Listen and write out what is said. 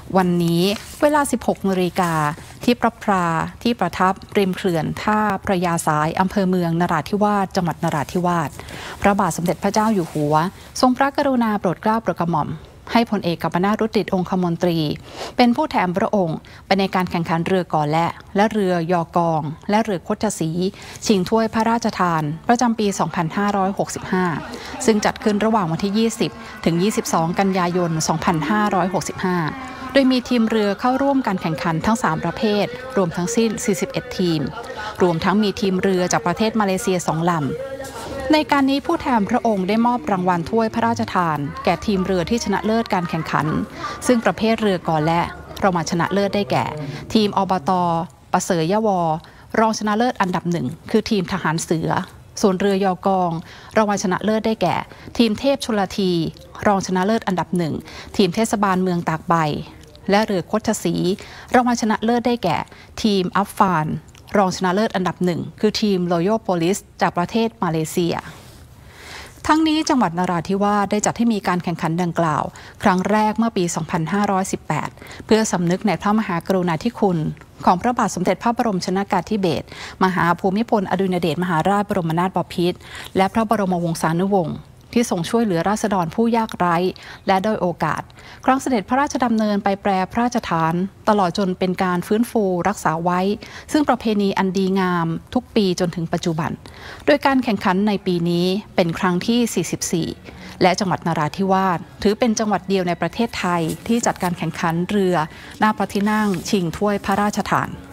วันนี้เวลา 16 นาฬิกาที่ที่ประทับริมเขื่อนท่าพระยาสายอำเภอเมืองนราธิวาสจังหวัดนราธิวาสพระบาทสมเด็จพระเจ้าอยู่หัวทรงพระกรุณาโปรดเกล้าโปรดกระหม่อมให้พลเอกกัมปนาท รุตติองคมนตรีเป็นผู้แทนพระองค์ไปในการแข่งขันเรือก่อและเรือยอกองและเรือคดศรีชิงถ้วยพระราชทานประจำปี 2565 ซึ่งจัดขึ้นระหว่างวันที่ 20 ถึง 22 กันยายน 2565 โดยมีทีมเรือเข้าร่วมการแข่งขันทั้ง 3 ประเภทรวมทั้งสิ้น 41 ทีมรวมทั้งมีทีมเรือจากประเทศมาเลเซีย 2 ลำในการนี้ผู้แทนพระองค์ได้มอบรางวัลถ้วยพระราชทานแก่ทีมเรือที่ชนะเลิศการแข่งขันซึ่งประเภทเรือก่อและรางวัลชนะเลิศได้แก่ทีมอบต.ประเสริฐยว รองชนะเลิศอันดับ1คือทีมทหารเสือส่วนเรือยอกองรางวัลชนะเลิศได้แก่ทีมเทพชลทีรองชนะเลิศอันดับ1ทีมเทศบาลเมืองตากใบและเรือคดศรีรางวัลชนะเลิศได้แก่ทีมอัฟฟานรองชนะเลิศอันดับ1คือทีม Royal Police จากประเทศมาเลเซียทั้งนี้จังหวัดนราธิวาสได้จัดให้มีการแข่งขันดังกล่าวครั้งแรกเมื่อปี 2518 เพื่อสำนึกในพระมหากรุณาธิคุณของพระบาทสมเด็จพระบรมชนกาธิเบศรมหาภูมิพลอดุลยเดชมหาราชบรมนาถบพิตรและพระบรมวงศานุวงศ์ที่ทรงช่วยเหลือราษฎรผู้ยากไร้และด้อยโอกาสครั้งเสด็จพระราชดำเนินไปแปรพระราชทานตลอดจนเป็นการฟื้นฟูรักษาไว้ซึ่งประเพณีอันดีงามทุกปีจนถึงปัจจุบันโดยการแข่งขันในปีนี้เป็นครั้งที่ 44 และจังหวัดนราธิวาสถือเป็นจังหวัดเดียวในประเทศไทยที่จัดการแข่งขันเรือหน้าพระที่นั่งชิงถ้วยพระราชทาน